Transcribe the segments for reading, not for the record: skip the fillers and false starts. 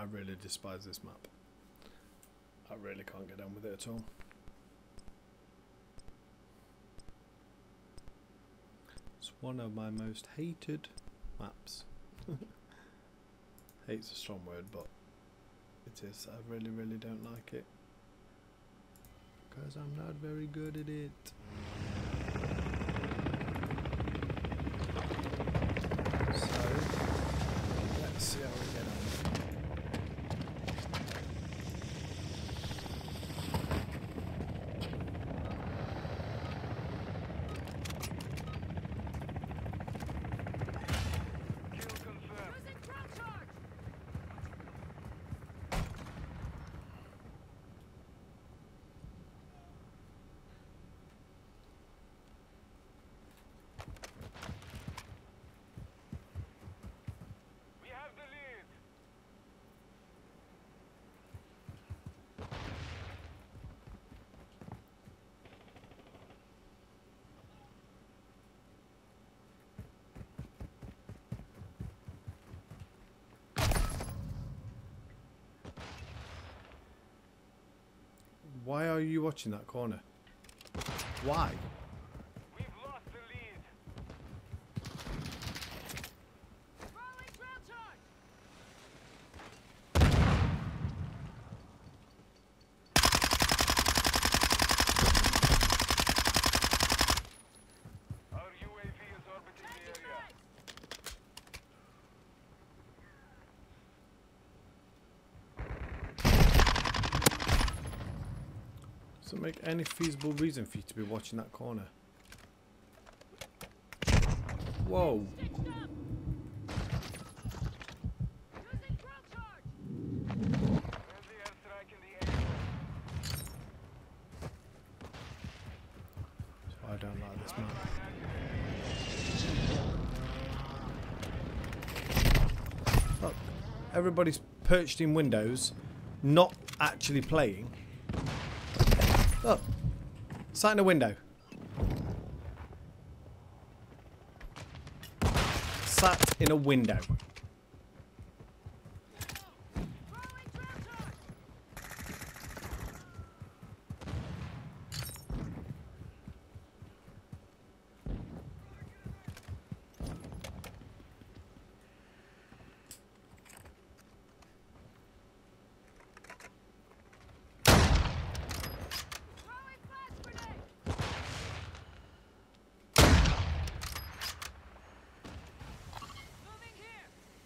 really despise this map. I really can't get on with it at all. It's one of my most hated maps. Hate's a strong word, but it is. I really, really don't like it. Because I'm not very good at it. So, let's see how we get on. Why are you watching that corner? Why? We've lost the lead. Throwing ground charge. Our UAV is orbiting the area. Doesn't make any feasible reason for you to be watching that corner. Whoa. Using ground charge. Friendly airstrike in the air. So I don't like this map. Look, everybody's perched in windows, not actually playing. Look, sat in a window. Sat in a window. Throwing ground charge. Throwing flash grenade. Moving here.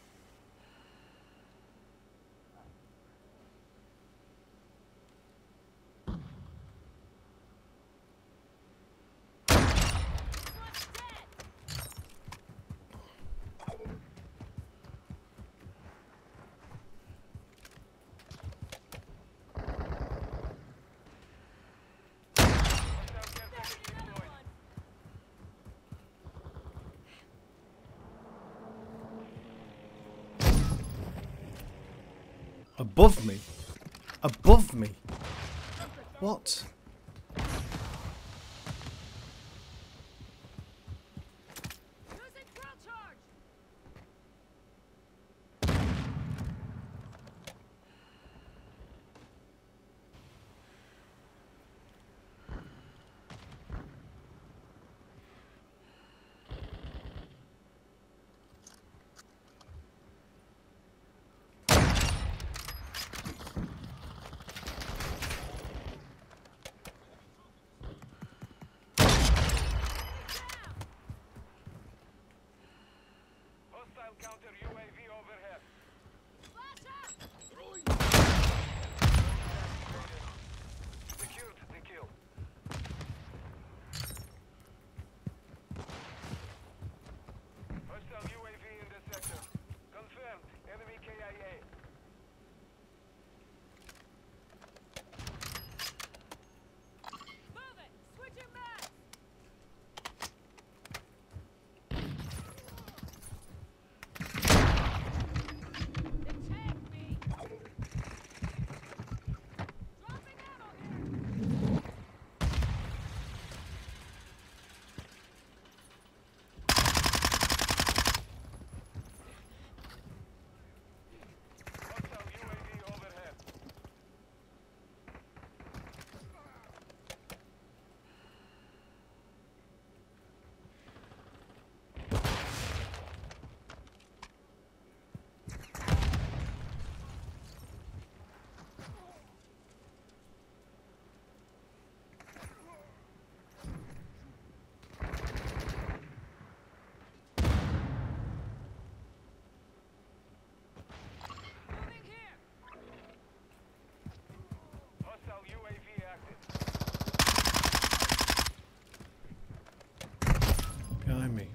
This one's dead. Hostile care package deployed. Above me? Above me? What? Using ground charge.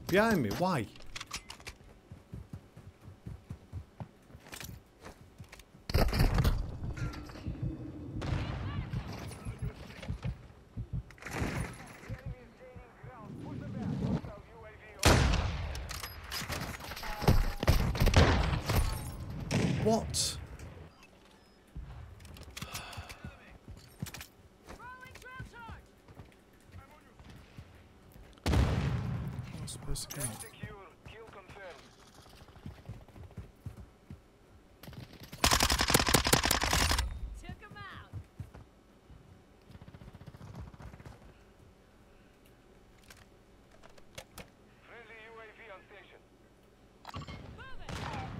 Behind me, why? Enemy is gaining ground. Push them back. Hostile UAV on. What? Throwing drill charge. I was supposed to go. Secure. Kill confirmed. Took him out. Friendly UAV on station. Move it.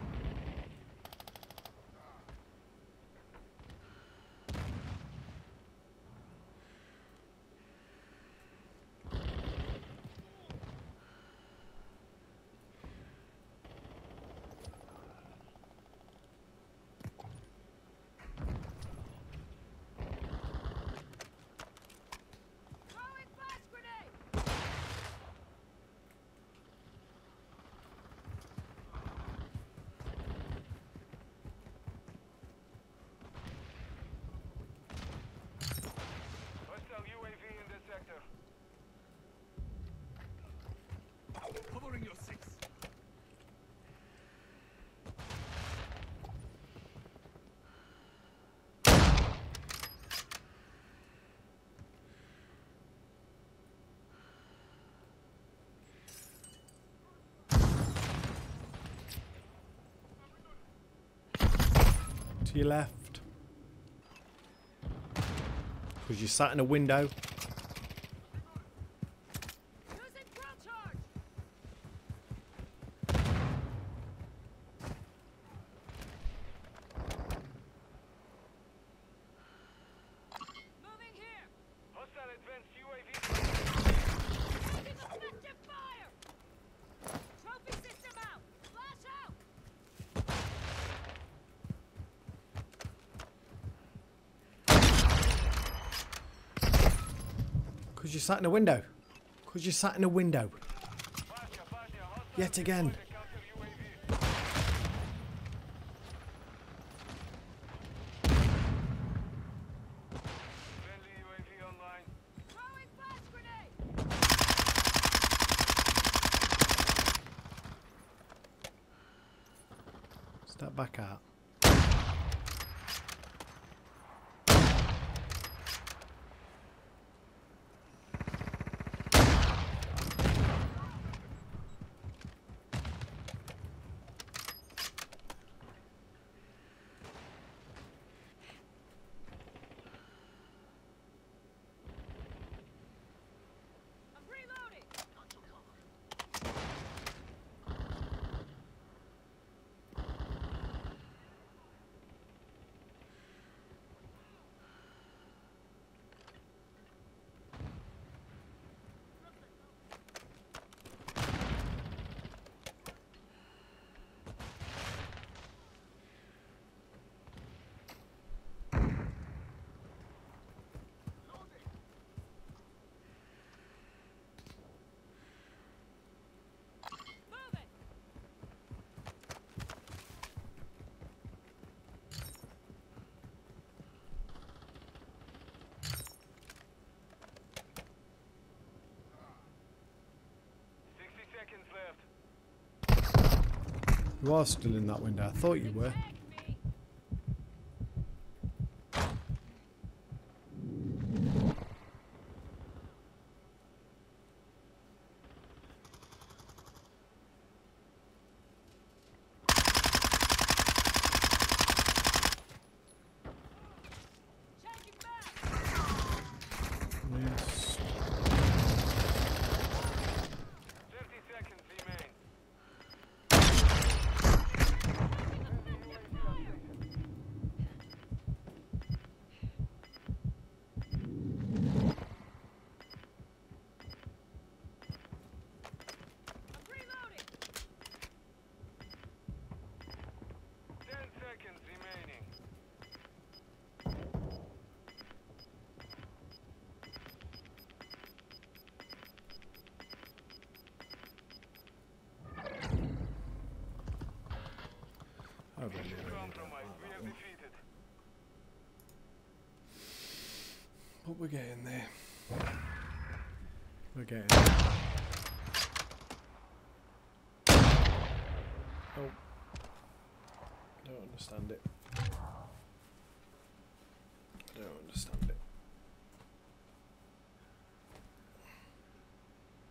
Throwing flash grenade. Hostile UAV in this sector. Covering your six. To your left. Because you sat in a window. Using drill charge. Moving here. Hostile advanced UAV. Taking effective fire. Trophy system out. Flash out. Because you sat in a window. Because you sat in a window. Fire, hostile Yet again. deployed a counter UAV. Friendly UAV online. Throwing flash grenade. Step back out. I'm reloading. Move it. Seconds left. You are still in that window. I thought you were. Tag me. Changing back. Yes. 30 seconds remain. compromised. We are defeated. But we're getting there. We're getting there. Oh. Don't understand it. I don't understand